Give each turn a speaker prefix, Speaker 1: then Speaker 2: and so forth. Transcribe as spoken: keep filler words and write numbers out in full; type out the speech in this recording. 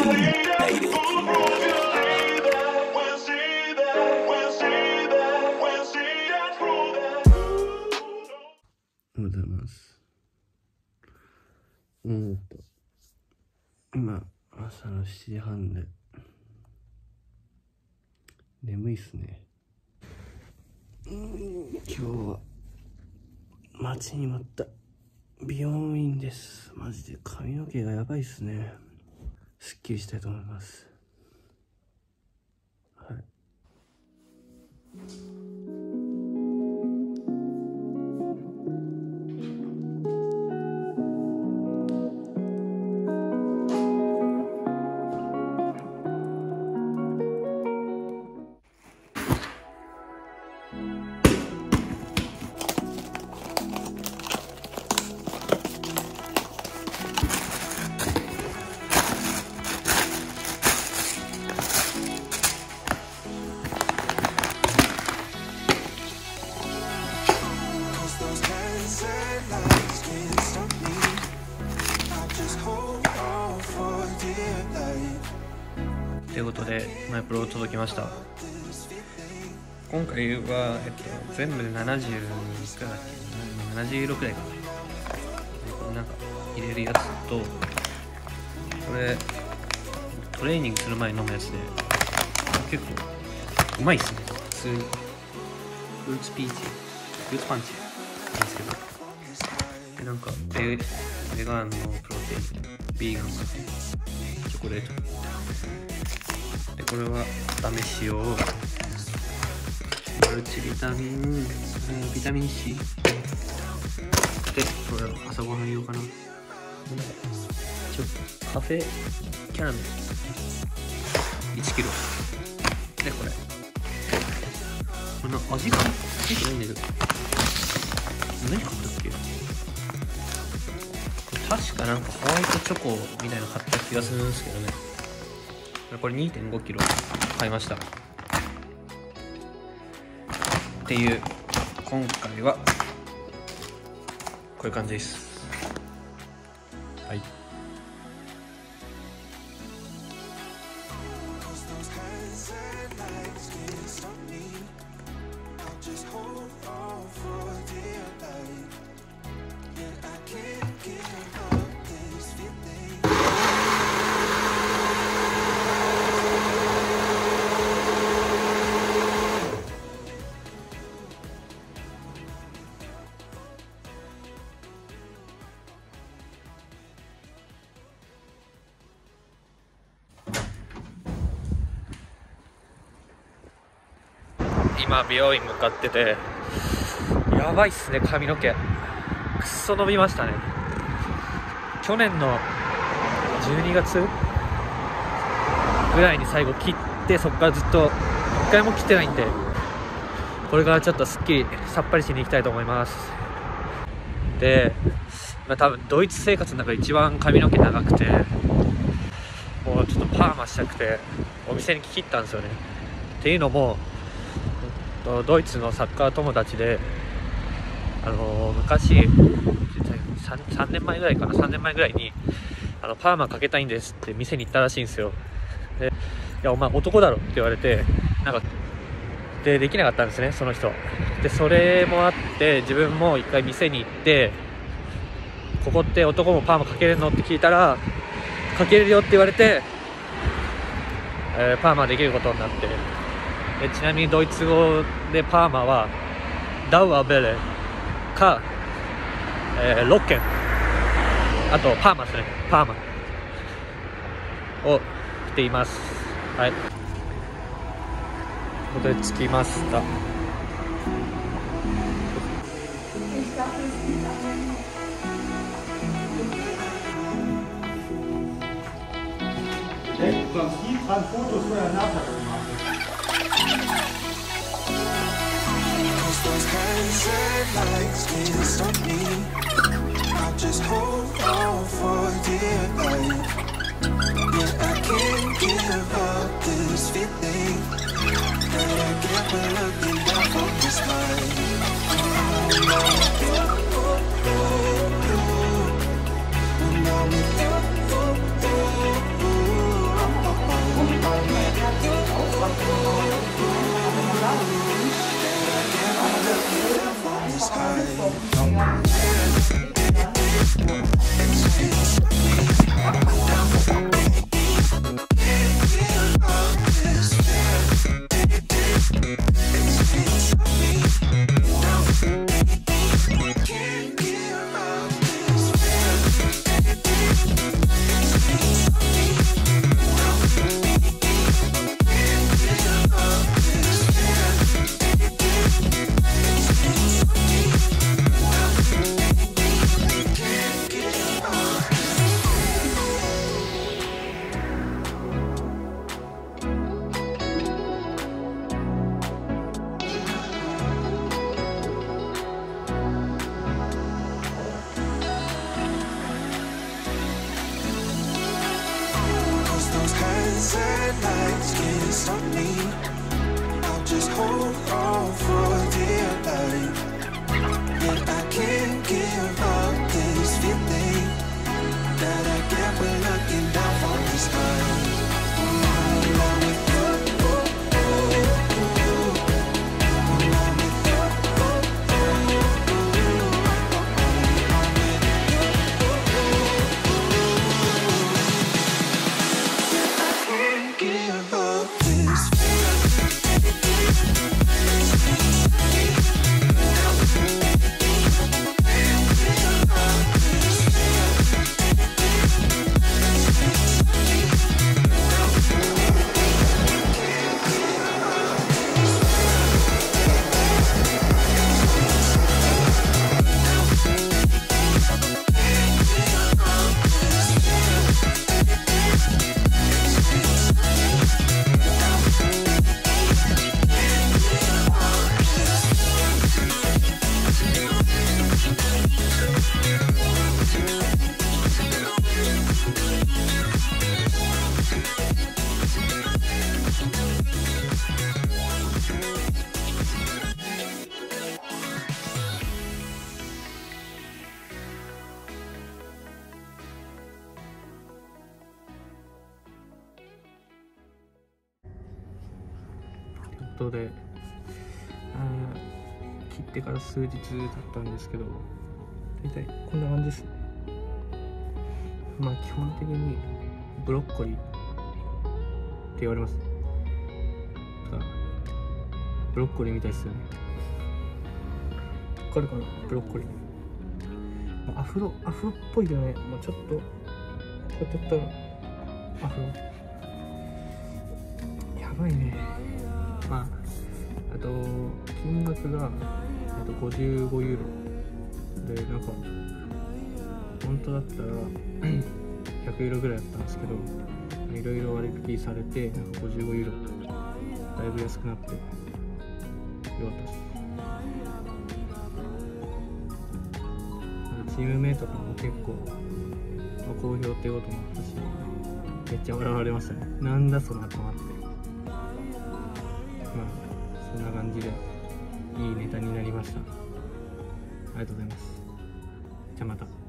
Speaker 1: ございます。うんと今朝のしちじはんで眠いっすね。うん今日は待ちに待った美容院です。マジで髪の毛がやばいっすね。すっきりしたいと思います。はい。ということでマイプロ届きました。今回は、えっと、全部でななじゅういくらだっけ、ななじゅうろくだいかな。これなんか入れるやつと、これトレーニングする前に飲むやつで結構うまいっすね。普通フルーツピーチフルーツパンチなんですけど、でなんかベベガンのプロテイン、ビーガンのチョコレートで、これは試し用マルチビタミン、えー、ビタミン C で、これは朝ごはん用かな。ちょっとカフェキャラメルいちキロで、これこれの味がついてないんだけど、何買ったっけ。確かなんかホワイトチョコみたいなの買った気がするんですけどね。これ にてんごキロ買いましたっていう、今回はこういう感じです。はい。今美容院向かってて、やばいっすね。髪の毛くっそ伸びましたね。去年のじゅうにがつぐらいに最後切って、そっからずっと一回も切ってないんで、これからちょっとすっきりさっぱりしに行きたいと思います。で、まあ、多分ドイツ生活の中で一番髪の毛長くて、もうちょっとパーマしたくてお店に切ったんですよね。っていうのも、ドイツのサッカー友達で、あのー、昔 3, さんねんまえぐらいかなさんねんまえぐらいにあのパーマかけたいんですって店に行ったらしいんですよ。で、いやお前男だろって言われて、なんかでできなかったんですね、その人で。それもあって自分も一回店に行って、ここって男もパーマかけれるのって聞いたら、かけれるよって言われて、えー、パーマできることになって、でちなみにドイツ語でパーマはダウアベレか、えー、ロッケン、あとパーマですね、パーマをって言います。はい、ここで着きました。
Speaker 2: Those hands and lights can't stop me. I'll just hold on for dear life. Yeah, I can't give up this feeling that I get when looking down from the sky. Oh, oh, oh, oh. When I'm with you, oh, oh, oh. Sad lights can't stop me. I'll just hold on for dear life. Yeah, I can't give up this feeling that I get when looking down from the sky. I'm in love with you.
Speaker 1: ということで、あ切ってから数日経ったんですけど、大体こんな感じですね。まあ基本的にブロッコリーって言われます。ただブロッコリーみたいですよね。わかるかな、ブロッコリー。アフロアフロっぽいけどね、まあ、ちょっとこうやってやったらアフロやばいね。まああと金額がえっとごじゅうごユーロで、なんか本当だったらひゃくユーロぐらいだったんですけど、いろいろ割引されてなんかごじゅうごユーロ、だいぶ安くなってよかったです。チームメイトとかも結構、まあ、好評っていうこともあったし、めっちゃ笑われましたね。なんだその頭って。まあそんな感じでいいネタになりました。ありがとうございます。じゃあまた。